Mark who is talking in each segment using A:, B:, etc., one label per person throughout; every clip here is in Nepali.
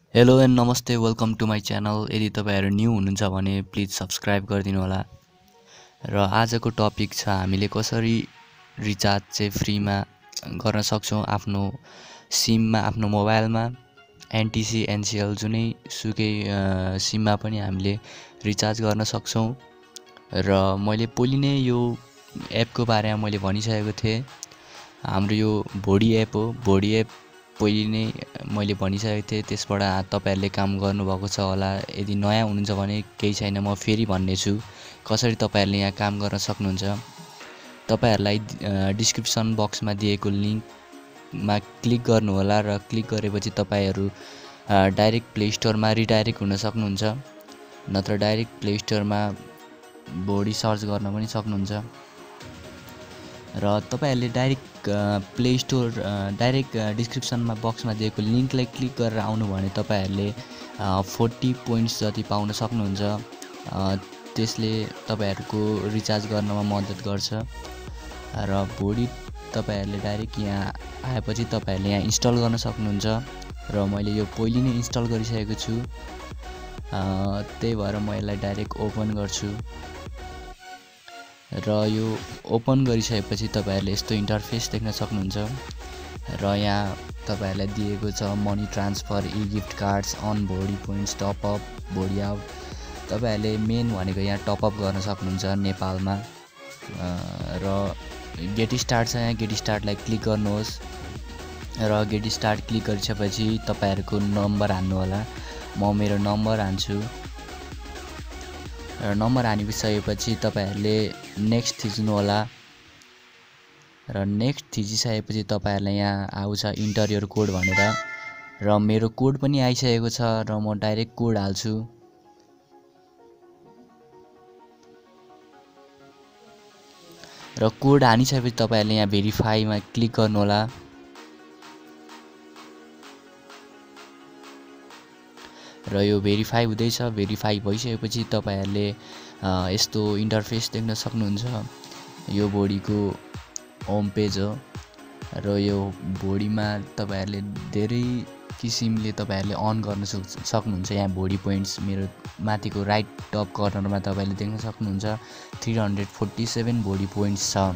A: Hello and namaste welcome to my channel. यदि तपाईँहरू न्यू हुनुहुन्छ भने प्लिज सब्सक्राइब गरिदिनु होला। र आजको टपिक छ हामीले कसरी रिचार्ज चाहिँ फ्रीमा गर्न सक्छौँ आफ्नो सिममा, आफ्नो मोबाइलमा। एनटिसी एनसिएल जुनै सुकै सिममा पनि हामीले रिचार्ज गर्न सक्छौँ। र मैले पहिले नै यो एपको बारेमा मैले भनिसकेको थिएँ। हाम्रो यो भोडी एप हो। भोडी एप पहिले नै मैले भनिसकेको थिएँ, त्यसबाट तपाईँहरूले काम गर्नुभएको छ होला। यदि नयाँ हुनुहुन्छ भने केही छैन, म फेरि भन्नेछु कसरी तपाईँहरूले यहाँ काम गर्न सक्नुहुन्छ। तपाईँहरूलाई डिस्क्रिप्सन बक्समा दिएको लिङ्कमा क्लिक गर्नुहोला र क्लिक गरेपछि तपाईँहरू डाइरेक्ट प्ले स्टोरमा रिडाइरेक्ट हुन सक्नुहुन्छ, नत्र डाइरेक्ट प्ले स्टोरमा भोडी सर्च गर्न पनि सक्नुहुन्छ। र तपाईँहरूले डाइरेक्ट प्ले स्टोर डाइरेक्ट डिस्क्रिप्सनमा बक्समा दिएको लिङ्कलाई क्लिक गरेर आउनु भने तपाईँहरूले 40 पोइन्ट्स जति पाउन सक्नुहुन्छ। त्यसले तपाईँहरूको रिचार्ज गर्नमा मद्दत गर्छ। र भोडी तपाईँहरूले डाइरेक्ट यहाँ आएपछि तपाईँहरूले यहाँ इन्स्टल गर्न सक्नुहुन्छ। र मैले यो पहिले नै इन्स्टल गरिसकेको छु, त्यही भएर म यसलाई डाइरेक्ट ओपन गर्छु। र यो ओपन गरिसकेपछि तपाईँहरूले यस्तो इन्टरफेस देख्न सक्नुहुन्छ। र यहाँ तपाईँहरूलाई दिएको छ money transfer, e gift cards, earn भोडी पोइन्ट्स, टपअप, भोडी आउट। तपाईँहरूले मेन भनेको यहाँ टपअप गर्न सक्नुहुन्छ नेपालमा। र गेट स्टार्ट छ, यहाँ गेट स्टार्टलाई क्लिक गर्नुहोस्। र गेट स्टार्ट क्लिक गरिसकेपछि तपाईँहरूको नम्बर हान्नु होला। म मेरो नम्बर हान्छु। र नम्बर हानिसकेपछि तपाईँहरूले नेक्स्ट थिच्नु होला। र नेक्स्ट थिचिसकेपछि तपाईँहरूलाई यहाँ आउँछ इन्टर योर कोड भनेर। र मेरो कोड पनि आइसकेको छ र म डाइरेक्ट कोड हाल्छु। र कोड हानिसकेपछि तपाईँहरूले यहाँ भेरिफाईमा क्लिक गर्नु होला। र यो भेरिफाई हुँदैछ। भेरिफाई भइसकेपछि तपाईँहरूले यस्तो इन्टरफेस देख्न सक्नुहुन्छ। यो भोडीको होम पेज हो। र यो भोडीमा तपाईँहरूले धेरै किसिमले तपाईँहरूले अन गर्न सक्नुहुन्छ। यहाँ भोडी पोइन्ट्स मेरो माथिको राइट टप कर्नरमा तपाईँले देख्न सक्नुहुन्छ 347 भोडी पोइन्ट्स छ।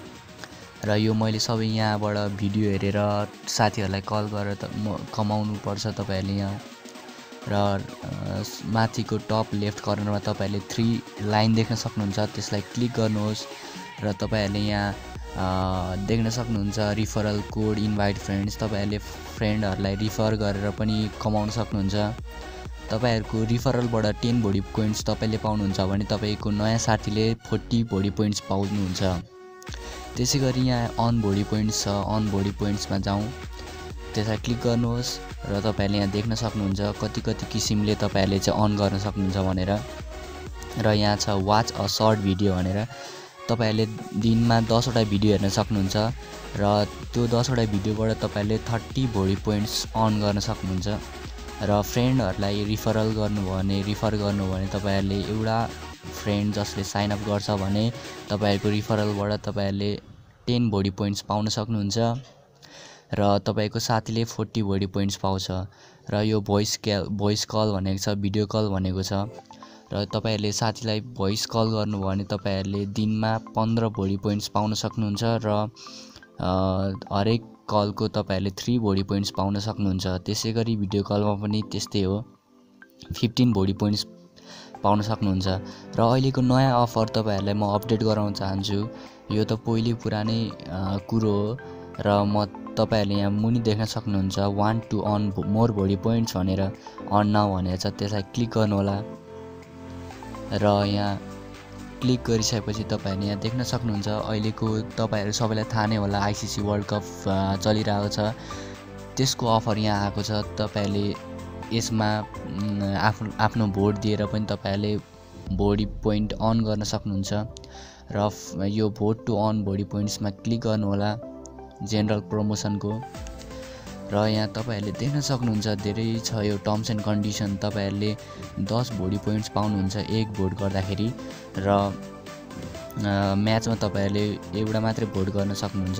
A: र यो मैले सबै यहाँबाट भिडियो हेरेर साथीहरूलाई कल गरेर कमाउनु पर्छ तपाईँहरूले यहाँ। र माथिको टप लेफ्ट कर्नरमा तपाईँहरूले 3 लाइन देख्न सक्नुहुन्छ, त्यसलाई क्लिक गर्नुहोस्। र तपाईँहरूले यहाँ देख्न सक्नुहुन्छ रिफरल कोड, इन्भाइट फ्रेन्ड्स। तपाईँहरूले फ्रेन्डहरूलाई रिफर गरेर पनि कमाउन सक्नुहुन्छ। तपाईँहरूको रिफरलबाट 10 भोडी पोइन्ट्स तपाईँले पाउनुहुन्छ भने तपाईँको नयाँ साथीले 40 भोडी पोइन्ट्स पाउनुहुन्छ। त्यसै गरी यहाँ अन भोडी पोइन्ट्स छ। अन भोडी पोइन्ट्समा जाउँ, त्यसलाई क्लिक गर्नुहोस्। र तपाईँहरूले यहाँ देख्न सक्नुहुन्छ कति कति किसिमले तपाईँहरूले चाहिँ अन गर्न सक्नुहुन्छ भनेर। र यहाँ छ वाच अ सर्ट भिडियो भनेर। तपाईँहरूले दिनमा 10वटा भिडियो हेर्न सक्नुहुन्छ। र त्यो 10वटा भिडियोबाट तपाईँहरूले 30 भोडी पोइन्ट्स अन गर्न सक्नुहुन्छ। र फ्रेन्डहरूलाई रिफर गर्नु भने तपाईँहरूले एउटा फ्रेन्ड जसले साइन अप गर्छ भने तपाईँहरूको रिफरलबाट तपाईँहरूले 10 भोडी पोइन्ट्स पाउन सक्नुहुन्छ। र तपाईँको साथीले 40 भोडी पोइन्ट्स पाउँछ। र यो भोइस कल भनेको छ, भिडियो कल भनेको छ। र तपाईँहरूले साथीलाई भोइस कल गर्नुभयो भने तपाईँहरूले दिनमा 15 भोडी पोइन्ट्स पाउन सक्नुहुन्छ। र हरेक कलको तपाईँहरूले 3 भोडी पोइन्ट्स पाउन सक्नुहुन्छ। त्यसै गरी भिडियो कलमा पनि त्यस्तै हो, 15 भोडी पोइन्ट्स पाउन सक्नुहुन्छ। र अहिलेको नयाँ अफर तपाईँहरूलाई म अपडेट गराउन चाहन्छु। यो त पहिले पुरानै कुरो हो। र म तपाईँहरूले यहाँ मुनि देख्न सक्नुहुन्छ 1 to earn more भोडी पोइन्ट्स भनेर अन नाउ भनेर छ, त्यसलाई क्लिक गर्नु होला। र यहाँ क्लिक गरिसकेपछि तपाईँहरूले यहाँ देख्न सक्नुहुन्छ अहिलेको तपाईँहरू सबैलाई थाहा नै होला आइसिसी वर्ल्ड कप चलिरहेको छ, त्यसको अफर यहाँ आएको छ। तपाईँहरूले यसमा आफ्नो भोट दिएर पनि तपाईँहरूले भोडी पोइन्ट अन गर्न सक्नुहुन्छ। र यो भोट टु अन भोडी पोइन्ट्समा क्लिक गर्नु होला जेनरल प्रमोसनको। र यहाँ तपाईँहरूले देख्न सक्नुहुन्छ धेरै छ यो टर्म्स एन्ड कन्डिसन। तपाईँहरूले 10 भोडी पोइन्ट्स पाउनुहुन्छ एक भोट गर्दाखेरि। र म्याचमा तपाईँहरूले एउटा मात्रै भोट गर्न सक्नुहुन्छ।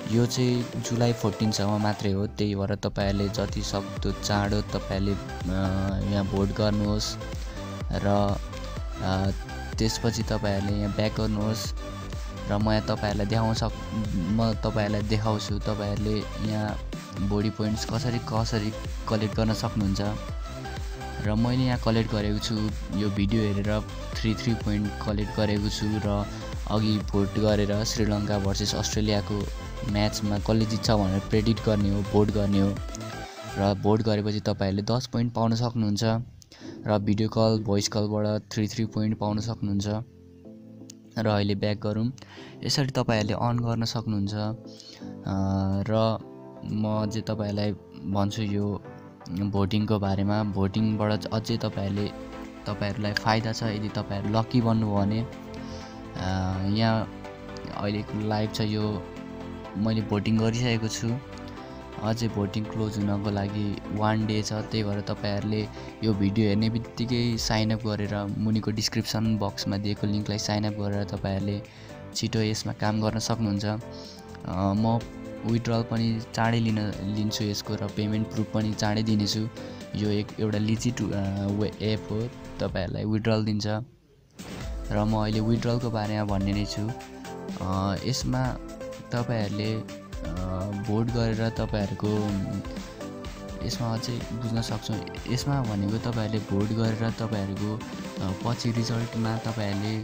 A: यो चाहिँ जुलाई 14 सम्म मात्रै हो, त्यही भएर तपाईँहरूले जति सक्दो चाँडो तपाईँहरूले यहाँ भोट गर्नुहोस् र त्यसपछि तपाईँहरूले यहाँ ब्याक गर्नुहोस् र म तपाईँहरूलाई देखाउँछु तपाईँहरूले यहाँ बडी पोइन्ट्स कसरी कलेक्ट गर्न सक्नुहुन्छ। र मैले यहाँ कलेक्ट गरेको छु, यो भिडियो हेरेर 3 पोइन्ट कलेक्ट गरेको छु र अघि भोट गरेर श्रीलङ्का भर्सेस अस्ट्रेलियाको म्याचमा कसले जित्छ भनेर प्रेडिक्ट गर्ने हो, भोट गर्ने हो र भोट गरेपछि तपाईँहरूले 10 पोइन्ट पाउन सक्नुहुन्छ र भिडियो कल भोइस कलबाट 3 पोइन्ट पाउन सक्नुहुन्छ। र अहिले ब्याक गरौँ, यसरी तपाईँहरूले अन गर्न सक्नुहुन्छ। र म चाहिँ तपाईँहरूलाई भन्छु यो भोटिङको बारेमा। भोटिङबाट अझै तपाईँहरूलाई फाइदा छ यदि तपाईँहरू लकी बन्नुभयो भने। यहाँ अहिलेको लाइभ छ, यो मैले भोटिङ गरिसकेको छु, अझै भोटिङ क्लोज हुनको लागि 1 डे छ। त्यही भएर तपाईँहरूले यो भिडियो हेर्ने बित्तिकै साइनअप गरेर मुनिको डिस्क्रिप्सन बक्समा दिएको लिङ्कलाई साइनअप गरेर तपाईँहरूले छिटो यसमा काम गर्न सक्नुहुन्छ। म विथड्रल पनि चाँडै लिन्छु यसको र पेमेन्ट प्रुफ पनि चाँडै दिनेछु। यो एउटा लिजिट एप हो, तपाईँहरूलाई विथड्रल दिन्छ र म अहिले विथड्रलको बारेमा भन्ने नै छु। यसमा तपाईँहरूले भोट गरेर तपाईँहरूको यसमा अझै बुझ्न सक्छौँ। यसमा भनेको तपाईँहरूले भोट गरेर तपाईँहरूको पछि रिजल्टमा तपाईँहरूले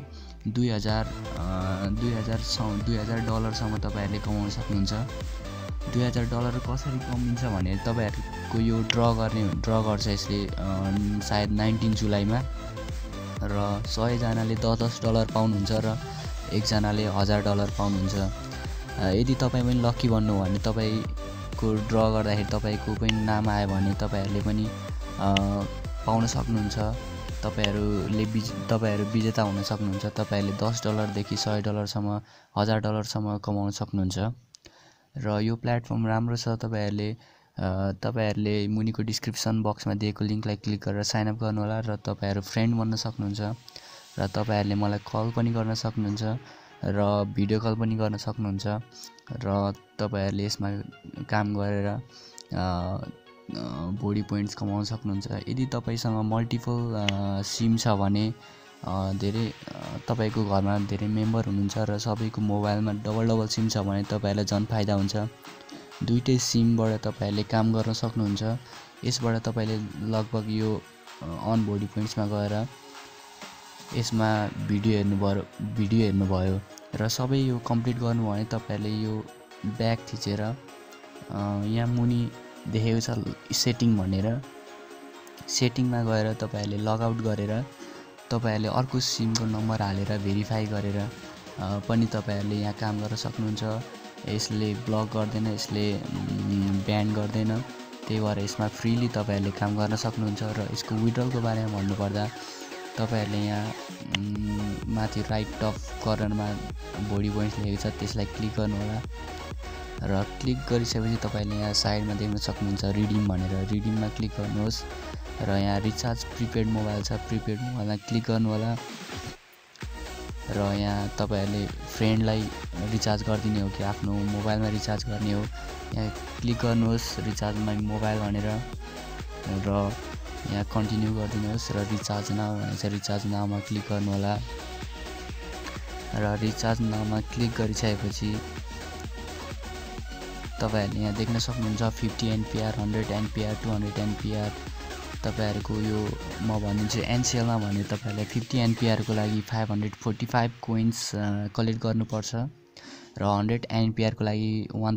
A: $2000 तपाईँहरूले कमाउन सक्नुहुन्छ। $2000 कसरी कमिन्छ भने तपाईँहरूको यो ड्र गर्छ यसले सायद 19 जुलाईमा र 100 जनाले $10 पाउनुहुन्छ र 1 जनाले $1000 पाउनुहुन्छ। यदि तपाईँ पनि लकी बन्नु भने तपाईँको ड्र गर्दाखेरि तपाईँको पनि नाम आयो भने तपाईँहरूले पनि पाउन सक्नुहुन्छ। तपाईँहरू विजेता हुन सक्नुहुन्छ। तपाईँहरूले $10 देखि $100 $1000 कमाउन सक्नुहुन्छ। र यो प्लेटफर्म राम्रो छ। तपाईँहरूले मुनिको डिस्क्रिप्सन बक्समा दिएको लिङ्कलाई क्लिक गरेर साइनअप गर्नुहोला र तपाईँहरू फ्रेन्ड बन्न सक्नुहुन्छ र तपाईँहरूले मलाई कल पनि गर्न सक्नुहुन्छ र भिडियो कल पनि गर्न सक्नुहुन्छ र तपाईँहरूले यसमा काम गरेर बडी पोइन्ट्स कमाउन सक्नुहुन्छ। यदि तपाईँसँग मल्टिपल सिम छ भने तपाईँको घरमा धेरै मेम्बर हुनुहुन्छ र सबैको मोबाइलमा डबल सिम छ भने तपाईँहरूलाई झन् फाइदा हुन्छ। दुईटै सिमबाट तपाईँहरूले काम गर्न सक्नुहुन्छ। यसबाट तपाईँले लगभग यो अन बडी पोइन्ट्समा गएर यसमा भिडियो हेर्नुभयो र सबै यो कम्प्लिट गर्नुभयो भने तपाईँहरूले यो ब्याक थिचेर यहाँ मुनि देखेको छ सेटिङ भनेर, सेटिङमा गएर तपाईँहरूले लगआउट गरेर तपाईँहरूले अर्को सिमको नम्बर हालेर भेरिफाई गरेर पनि तपाईँहरूले यहाँ काम गर्न सक्नुहुन्छ। यसले ब्लक गर्दैन, यसले ब्यान गर्दैन, त्यही भएर यसमा फ्रीली तपाईँहरूले काम गर्न सक्नुहुन्छ। र यसको विथड्रलको बारेमा भन्नुपर्दा तपाईँहरूले यहाँ माथि राइट टप कर्नरमा बडी पोइन्ट्स लेखेको छ, त्यसलाई क्लिक गर्नुहोला र क्लिक गरिसकेपछि तपाईँले यहाँ साइडमा देख्न सक्नुहुन्छ रिडिम भनेर, रिडिममा क्लिक गर्नुहोस् र यहाँ रिचार्ज प्रिपेड मोबाइल छ, प्रिपेड मोबाइलमा क्लिक गर्नुहोला र यहाँ तपाईँहरूले फ्रेन्डलाई रिचार्ज गरिदिने हो कि आफ्नो मोबाइलमा रिचार्ज गर्ने हो, यहाँ क्लिक गर्नुहोस् रिचार्ज माई मोबाइल भनेर र यहाँ कन्टिन्यू गरिदिनुहोस् र रिचार्ज नाउ भनेर रिचार्ज नाउमा क्लिक गर्नुहोला र रिचार्ज नाउमा क्लिक गरिसकेपछि तपाईँहरूले यहाँ देख्न सक्नुहुन्छ 50 एनपिआर, 100 एनपिआर, 200 एनपिआर। तपाईँहरूको यो म भनिदिन्छु एनसिएलमा भने तपाईँहरूले 50 एनपिआरको लागि 545 कोइन्स कलेक्ट गर्नुपर्छ र 100 एनपिआरको लागि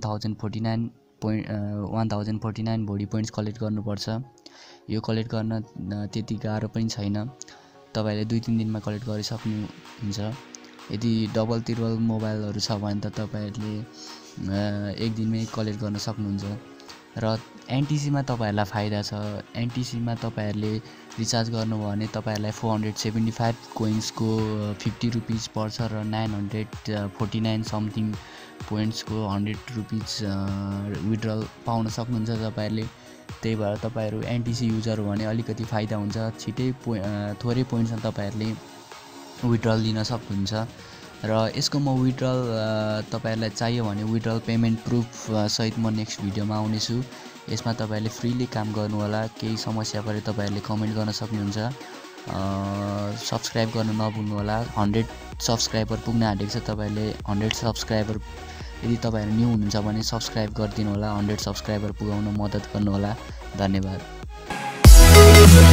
A: 1049 बडी पोइन्ट्स कलेक्ट गर्नुपर्छ। यो कलेक्ट गर्न त्यति गाह्रो पनि छैन, तपाईँहरूले 2-3 दिनमा कलेक्ट गरिसक्नुहुन्छ। यदि डबल तिरबल मोबाइलहरू छ भने त तपाईँहरूले एक दिनमै कलेक्ट गर्न सक्नुहुन्छ। र एनटिसीमा तपाईँहरूलाई फाइदा छ। एनटिसीमा तपाईँहरूले रिचार्ज गर्नुभयो भने तपाईँहरूलाई 475 कोइन्सको 50 रुपिज पर्छ र 949 समथिङ पोइन्ट्सको 100 रुपिज विथड्रल पाउन सक्नुहुन्छ तपाईँहरूले। त्यही भएर तपाईँहरू एनटिसी युजर हो भने अलिकति फाइदा हुन्छ, छिटै थोरै पोइन्ट्समा तपाईँहरूले विथड्रल लिन सक्नुहुन्छ र यसको म विड्रल तपाईहरुलाई चाहियो भने विड्रल पेमेन्ट प्रुफ सहित म नेक्स्ट भिडियोमा आउनेछु। यसमा तपाईहरुले फ्रीली काम गर्नु होला। केही समस्या परे तपाईहरुले कमेन्ट गर्न सक्नुहुन्छ। सब्स्क्राइब गर्न नभुल्नु होला। 100 सब्स्क्राइबर पुग्न आँटेको छ। तपाईहरुले 100 सब्स्क्राइबर यदि तपाईहरु न्यू हुनुहुन्छ भने सब्स्क्राइब गरिदिनु होला। 100 सब्स्क्राइबर पुगाउन मद्दत गर्नु होला। धन्यवाद।